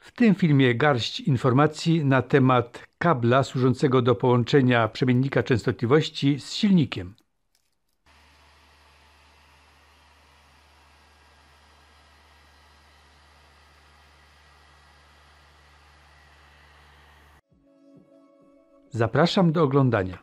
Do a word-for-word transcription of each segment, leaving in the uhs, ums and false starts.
W tym filmie garść informacji na temat kabla służącego do połączenia przemiennika częstotliwości z silnikiem. Zapraszam do oglądania.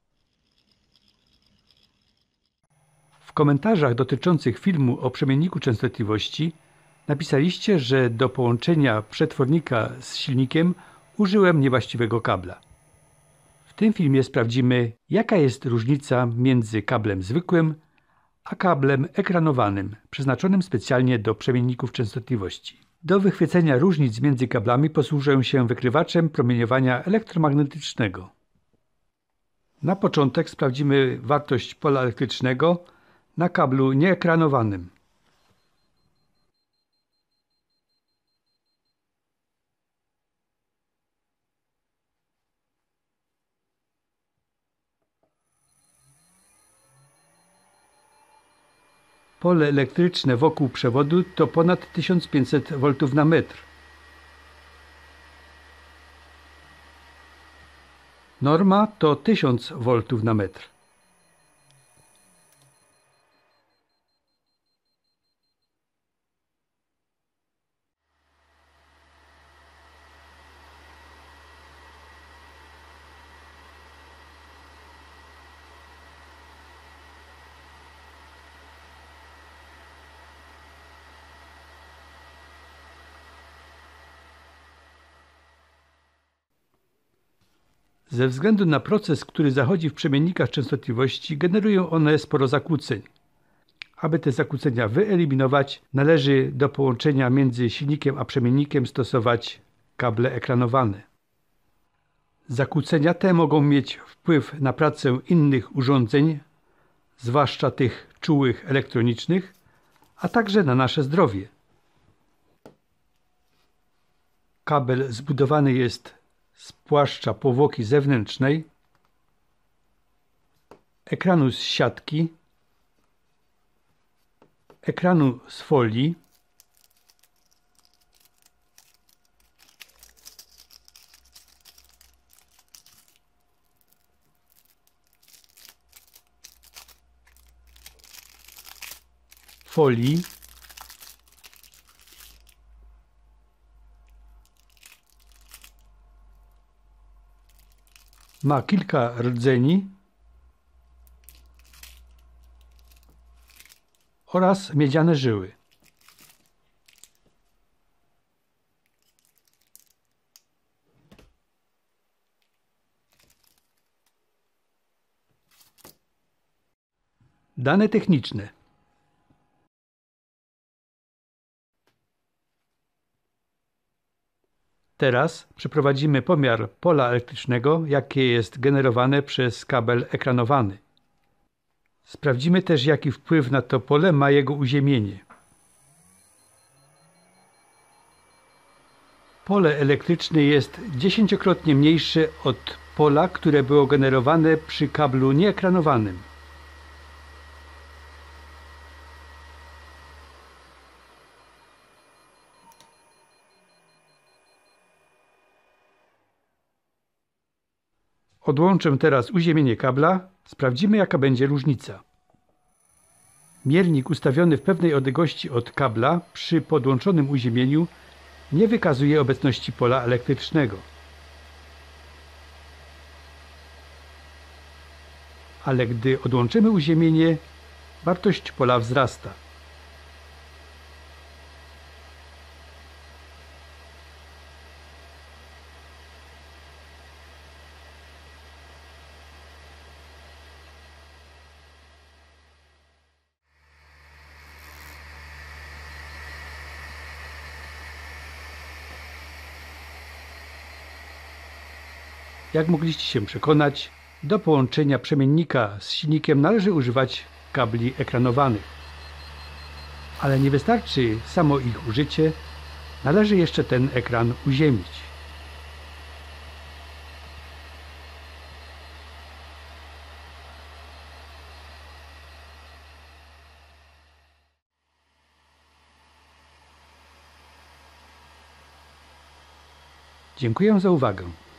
W komentarzach dotyczących filmu o przemienniku częstotliwości napisaliście, że do połączenia przetwornika z silnikiem użyłem niewłaściwego kabla. W tym filmie sprawdzimy, jaka jest różnica między kablem zwykłym a kablem ekranowanym, przeznaczonym specjalnie do przemienników częstotliwości. Do wychwycenia różnic między kablami posłużę się wykrywaczem promieniowania elektromagnetycznego. Na początek sprawdzimy wartość pola elektrycznego na kablu nieekranowanym. Pole elektryczne wokół przewodu to ponad tysiąc pięćset woltów na metr. Norma to tysiąc woltów na metr. Ze względu na proces, który zachodzi w przemiennikach częstotliwości, generują one sporo zakłóceń. Aby te zakłócenia wyeliminować, należy do połączenia między silnikiem a przemiennikiem stosować kable ekranowane. Zakłócenia te mogą mieć wpływ na pracę innych urządzeń, zwłaszcza tych czułych elektronicznych, a także na nasze zdrowie. Kabel zbudowany jest z płaszcza powłoki zewnętrznej, ekranu z siatki, ekranu z folii, folii, ma kilka rdzeni oraz miedziane żyły. Dane techniczne. Teraz przeprowadzimy pomiar pola elektrycznego, jakie jest generowane przez kabel ekranowany. Sprawdzimy też, jaki wpływ na to pole ma jego uziemienie. Pole elektryczne jest dziesięciokrotnie mniejsze od pola, które było generowane przy kablu nieekranowanym. Odłączę teraz uziemienie kabla. Sprawdzimy, jaka będzie różnica. Miernik ustawiony w pewnej odległości od kabla przy podłączonym uziemieniu nie wykazuje obecności pola elektrycznego. Ale gdy odłączymy uziemienie, wartość pola wzrasta. Jak mogliście się przekonać, do połączenia przemiennika z silnikiem należy używać kabli ekranowanych. Ale nie wystarczy samo ich użycie, należy jeszcze ten ekran uziemić. Dziękuję za uwagę.